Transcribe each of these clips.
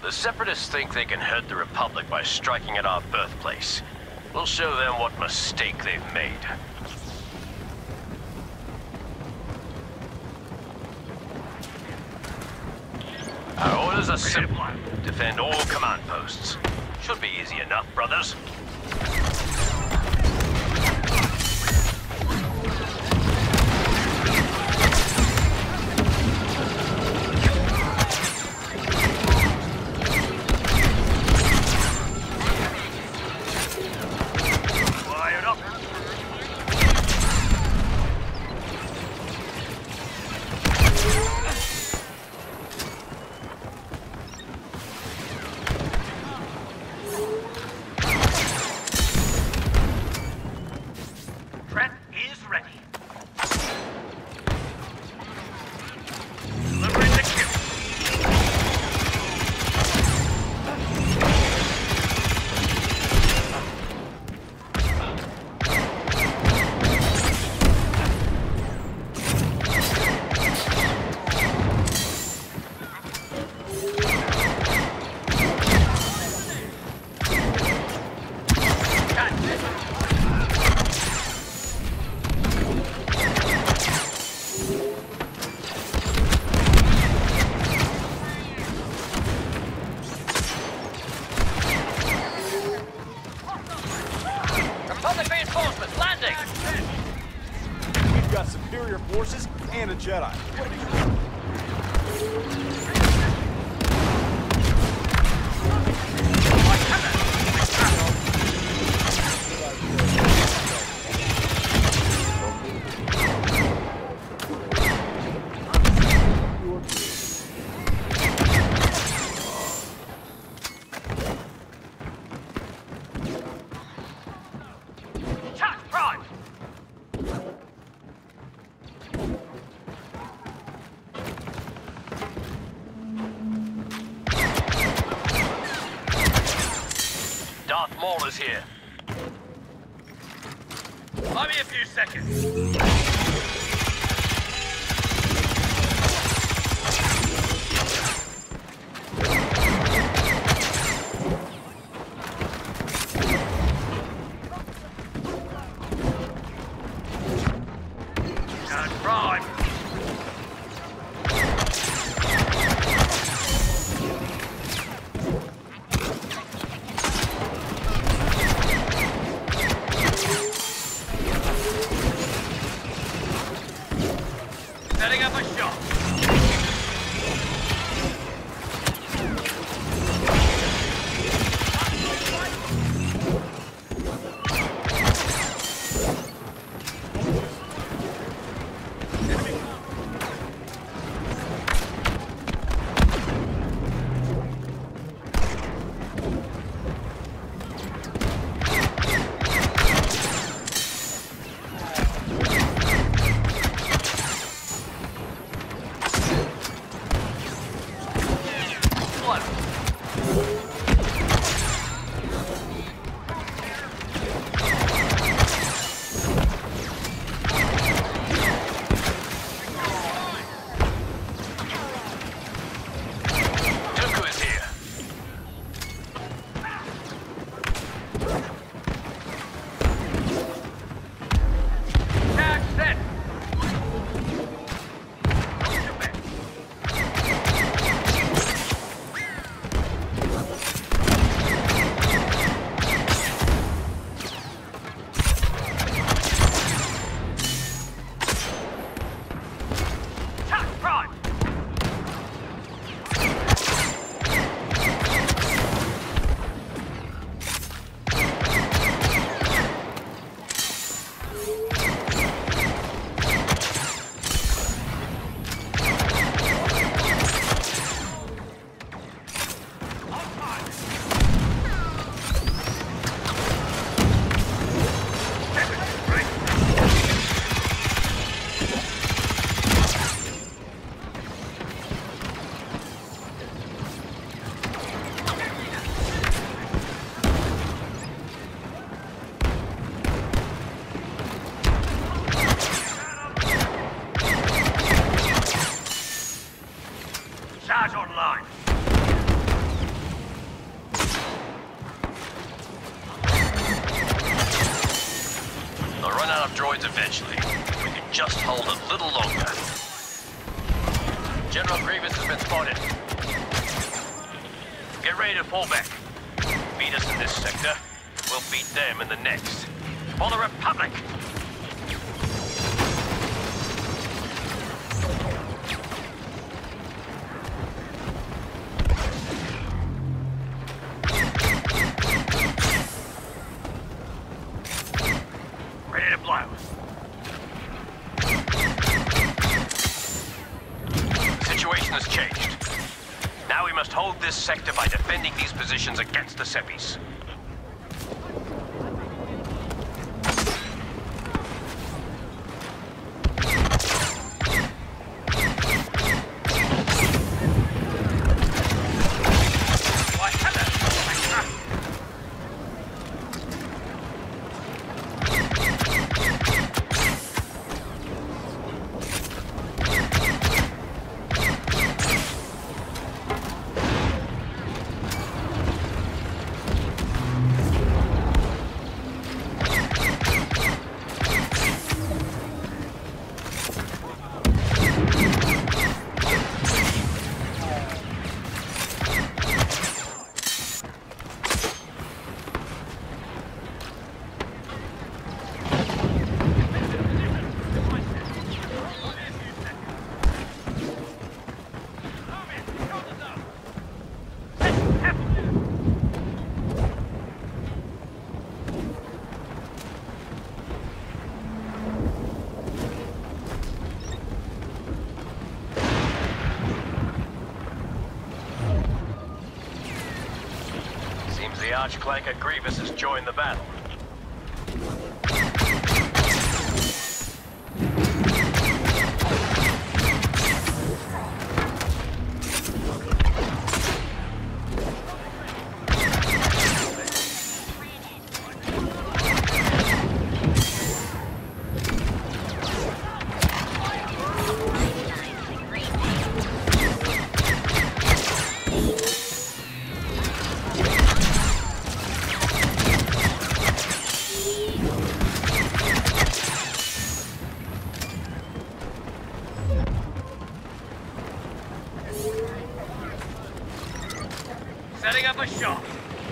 The Separatists think they can hurt the Republic by striking at our birthplace. We'll show them what mistake they've made. Our orders are simple. Defend all command posts. Should be easy enough, brothers. Forces and a Jedi. Darth Maul is here. Give me a few seconds. Setting up a shot. Charge online. little longer. General Grievous has been spotted. Get ready to fall back. Beat us in this sector, we'll beat them in the next. For the Republic! Ready to blow. The situation has changed. Now we must hold this sector by defending these positions against the Seppies. The Archclanker Grievous has joined the battle. Setting up a shot.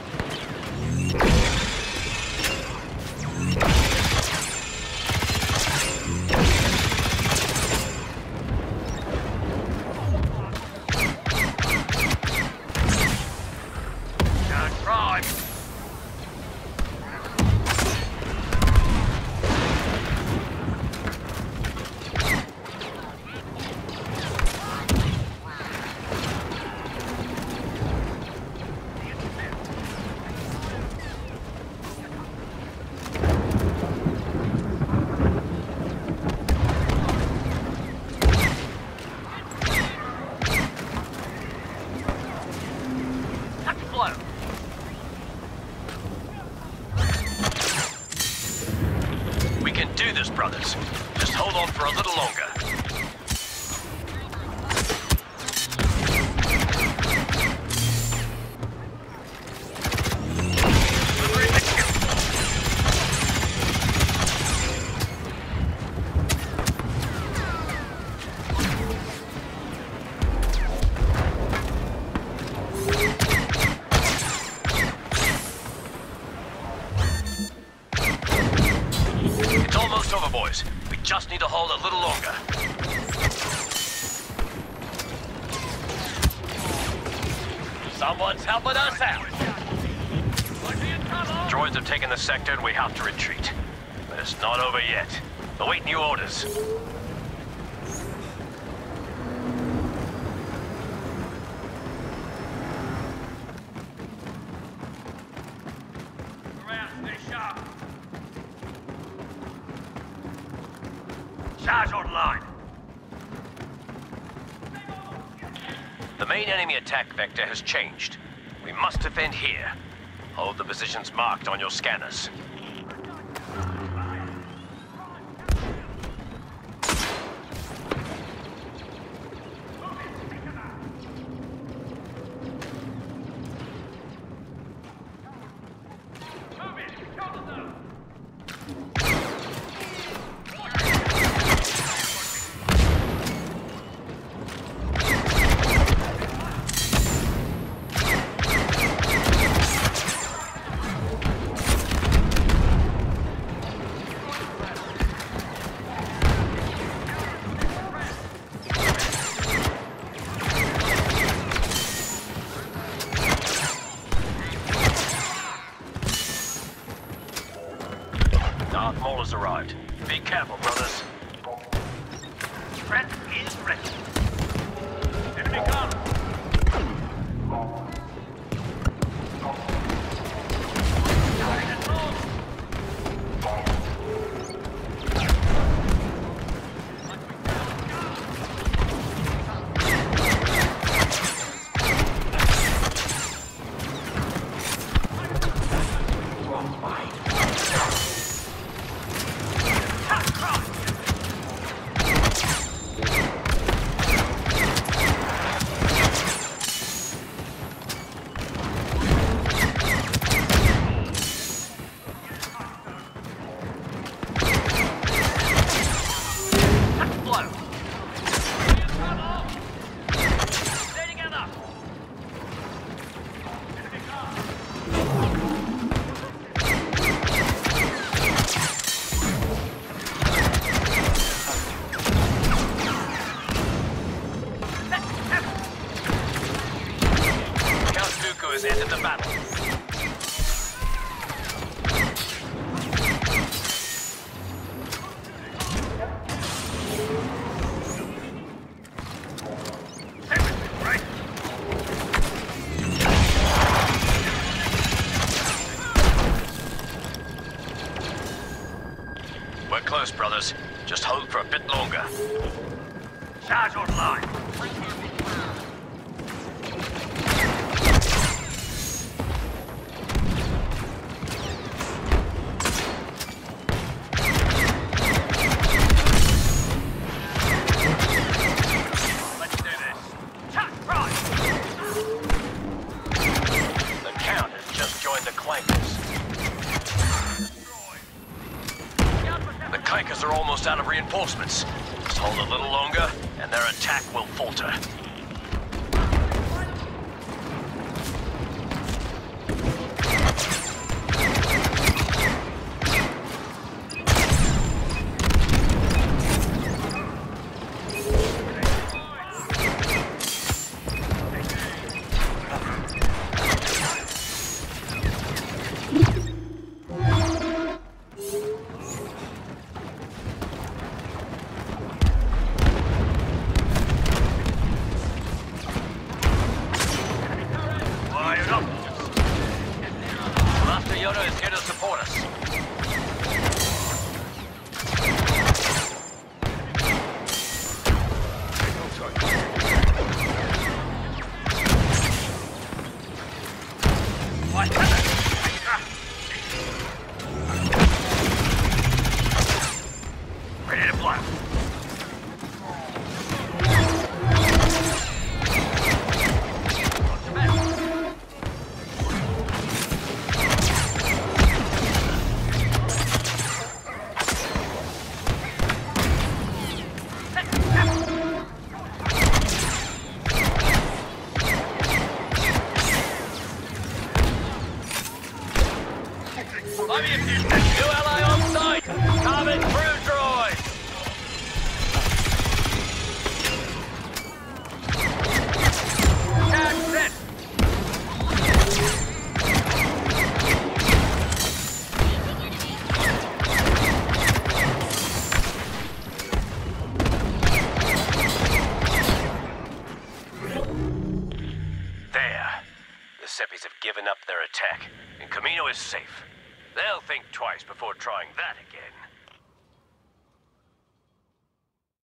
Don't try. We can do this, brothers. Just hold on for a little longer. Over, boys. We just need to hold a little longer. Someone's helping us out. Droids have taken the sector and we have to retreat. But it's not over yet. Await new orders. Charge online. The main enemy attack vector has changed. We must defend here. Hold the positions marked on your scanners. for a bit longer. Charge online. Let's do this. Attack right. The Count has just joined the Clankers. The Clankers are almost out of reinforcements. Just hold a little longer, and their attack will falter. Fired up. Master Yoda is here to support us. Ready to blast. New ally on site! Coming through, droid! Catch set. There. The Seppies have given up their attack, and Kamino is safe. They'll think twice before trying that again.